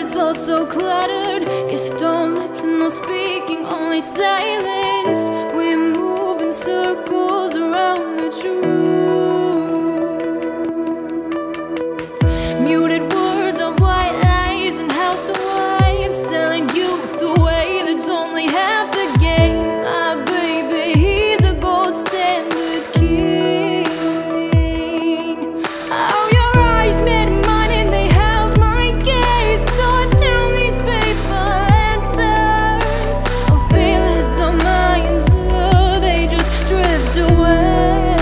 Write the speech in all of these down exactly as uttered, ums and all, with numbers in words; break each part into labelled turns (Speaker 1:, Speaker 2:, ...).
Speaker 1: it's all so cluttered. Your stone lips and no speaking, only silence. We move in circles around the truth. Muted words of white lies and housewives telling you the way that's only half the game. My baby, he's a gold standard king. Oh, your eyes met mine and they held my gaze. Tore down these paper lanterns. Oh, feelings of mine, so they just drift away.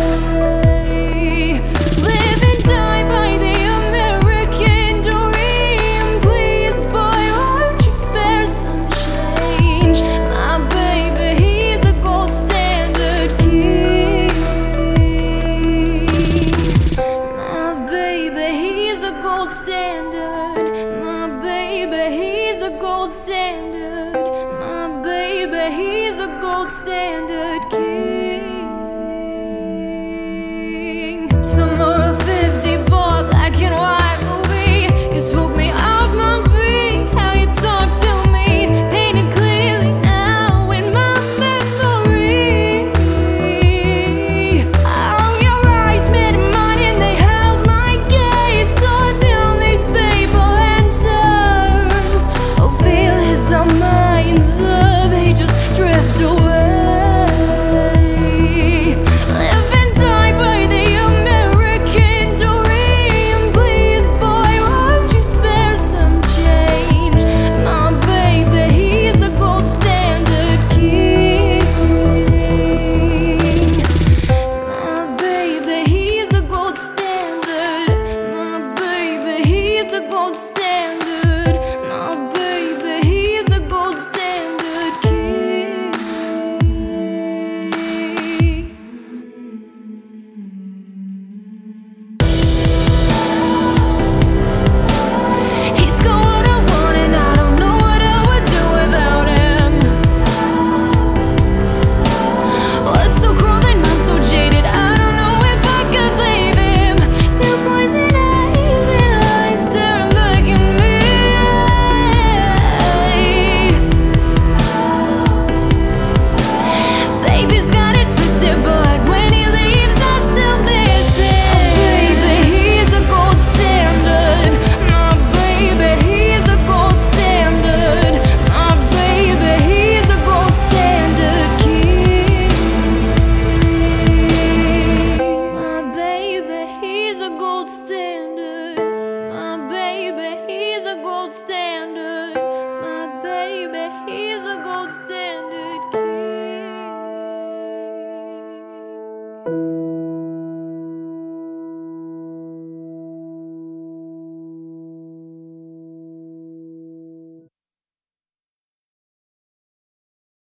Speaker 1: Live and die by the American dream. Please, boy, won't you spare some change? My baby, he's a gold standard king. My baby, he's a gold standard. My baby, he's a gold standard. My baby, he's a gold standard king. Summer of fifty-four, black and white movie. You swoop me off my feet. How you talk to me, painted clearly now in my memory. Oh, your eyes met mine and they held my gaze. Tore down these paper lanterns. Oh, feelings of mine, so they just drift away. Live and die by the American dream. Please, boy, won't you spare some change? My baby, he's a gold standard king. My baby, he's a gold standard. My baby, he's a gold standard.